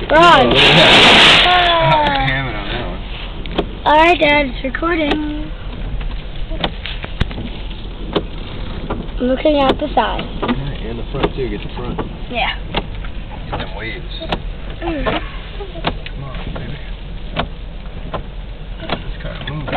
Run! Ham it on that one. Alright, Dad, it's recording. I'm looking out the side. Yeah, and the front too. Get the front. Yeah. Get them waves. Come on, baby. It's kind of moving.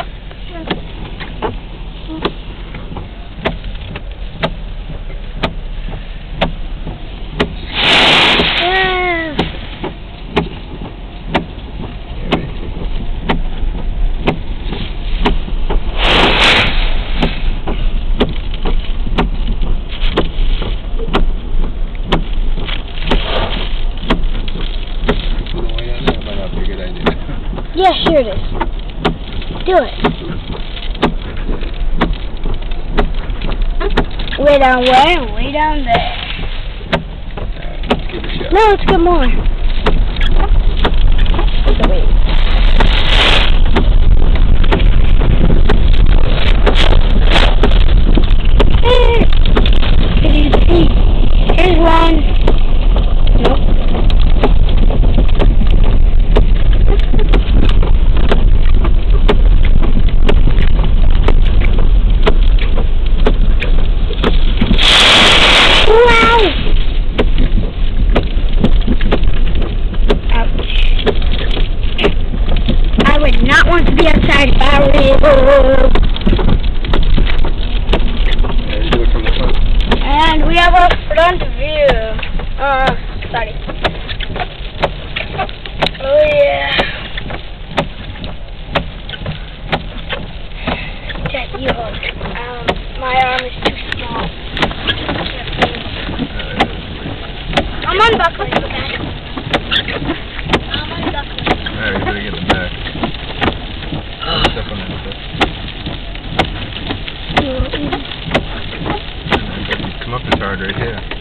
Yeah, sure it is. Do it. Way down where? Way down there. Let's give it a shot. No, let's get more. Wait. Here's one. Nope. I would not want to be outside if I were you. Yeah, do it from the front. And we have a front view. Sorry. Oh yeah. Get you hook. My arm is too small. I'm unbuckling, okay? I'm unbuckling. Alright, you better get the back. Step on that stuff. Come up this hard right here.